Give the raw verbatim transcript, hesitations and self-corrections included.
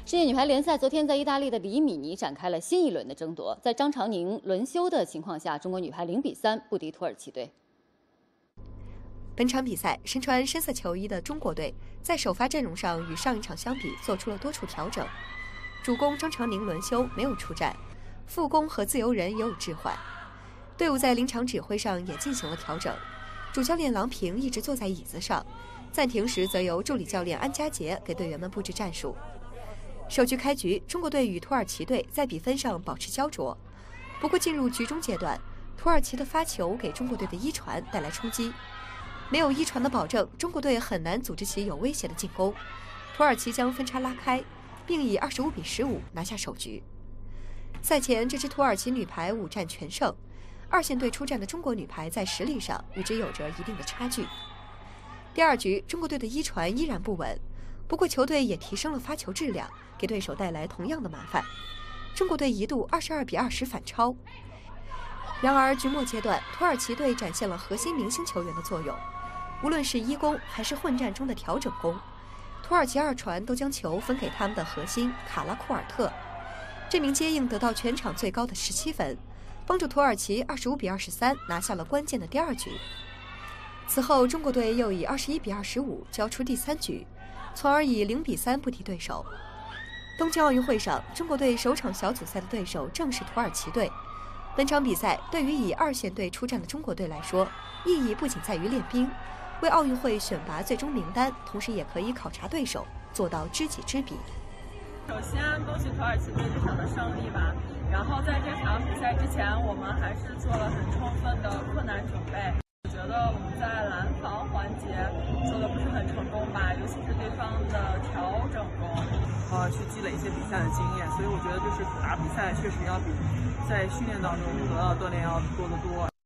世界女排联赛昨天在意大利的里米尼展开了新一轮的争夺，在张常宁轮休的情况下，中国女排零比三不敌土耳其队。 本场比赛，身穿深色球衣的中国队在首发阵容上与上一场相比做出了多处调整。主攻张常宁轮休没有出战，副攻和自由人也有置换。队伍在临场指挥上也进行了调整，主教练郎平一直坐在椅子上，暂停时则由助理教练安家杰给队员们布置战术。首局开局，中国队与土耳其队在比分上保持焦灼。不过进入局中阶段，土耳其的发球给中国队的一传带来冲击。没有一传的保证，中国队很难组织起有威胁的进攻。土耳其将分差拉开，并以二十五比十五拿下首局。赛前，这支土耳其女排五战全胜，二线队出战的中国女排在实力上与之有着一定的差距。第二局，中国队的一传依然不稳，不过球队也提升了发球质量，给对手带来同样的麻烦。中国队一度二十二比二十反超。然而局末阶段，土耳其队展现了核心明星球员的作用，无论是一攻还是混战中的调整攻，土耳其二传都将球分给他们的核心卡拉库尔特。这名接应得到全场最高的十七分，帮助土耳其二十五比二十三拿下了关键的第二局。此后，中国队又以二十一比二十五交出第三局，从而以零比三不敌对手。东京奥运会上，中国队首场小组赛的对手正是土耳其队。本场比赛对于以二线队出战的中国队来说，意义不仅在于练兵，为奥运会选拔最终名单，同时也可以考察对手，做到知己知彼。 首先，恭喜土耳其队这场的胜利吧。然后在这场比赛之前，我们还是做了很充分的困难准备。我觉得我们在拦防环节做的不是很成功吧，尤其是对方的调整攻， 呃，去积累一些比赛的经验。所以我觉得就是打比赛确实要比在训练当中得到的锻炼要多得多。